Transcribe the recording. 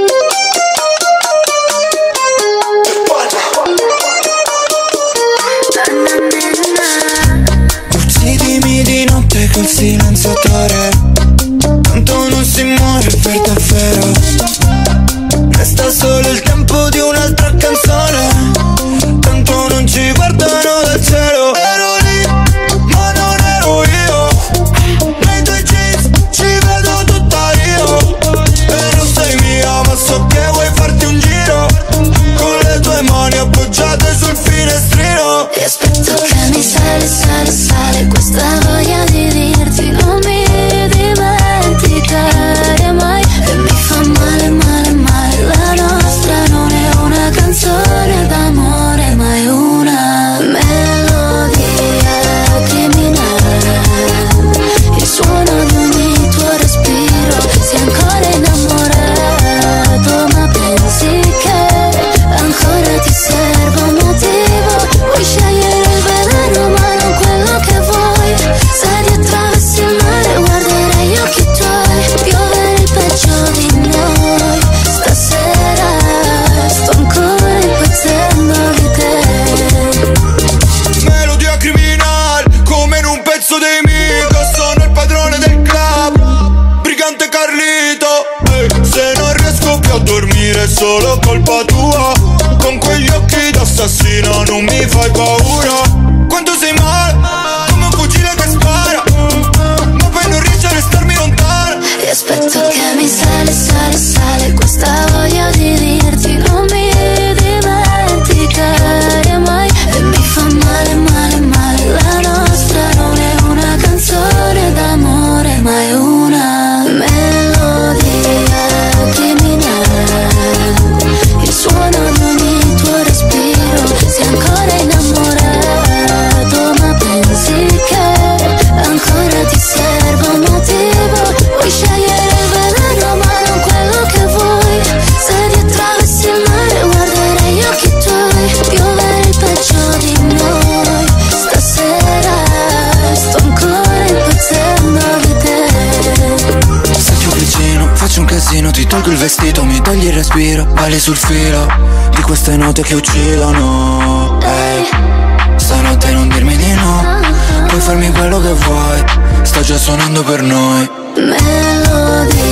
Uccidimi di notte col silenziatore, tanto non si muore per davvero. Resta solo il tempo di un'altra canzone, tanto non ci guardano dal cielo. Ero lì, ma non ero io, nei tuoi jeans ci vedo tutta io. E non sei mia, ma so che vuoi farti un giro, con le tue mani appoggiate sul finestrino. E aspetto che mi sale, sale, sale questa voglia di dirti non mi dimenticare mai. E mi fa male, male, male, la nostra non è una canzone d'amore, ma è una melodia criminale. Il suono di ogni tuo respiro, sei ancora innamorato, ma pensi che ancora ti serva un motivo. Vuoi scegliere il veleno ma non quello che vuoi. Se ti attraversi il mare guarderai gli occhi tuoi, piovere il peggio di noi. Stasera sto ancora impazzendo di te. Melodia criminale, come in un pezzo dei Migos. Sono il padrone del club, brigante Carlito. Se non riesco più a dormire è solo colpa tua, con quegli occhi d'assassino non mi fai paura. Quanto sei male, come un fucile che spara, ma poi non riesci a restarmi lontano. E aspetto che mi sale, sale, sale questa voglia di dirti non mi dimenticare mai. E mi fa male, male, male, la nostra non è una canzone d'amore, ma è una melodia criminale. Il suono di ogni tuo respiro, sei ancora innamorato, ma pensi che ancora ti serva un motivo. Vuoi scegliere il veleno ma non quello che vuoi. Se ti attraversi il mare guarderai gli occhi tuoi, piovere il peggio di noi. Stasera sto ancora impazzendo di te. Se più vicino, faccio un casino, ti tolgo il vestito, mi togli il respiro, balli sul filo di queste note che uccidono. Ehi, stanotte non dirmi di no, puoi farmi quello che vuoi, sta già suonando per noi. Melodia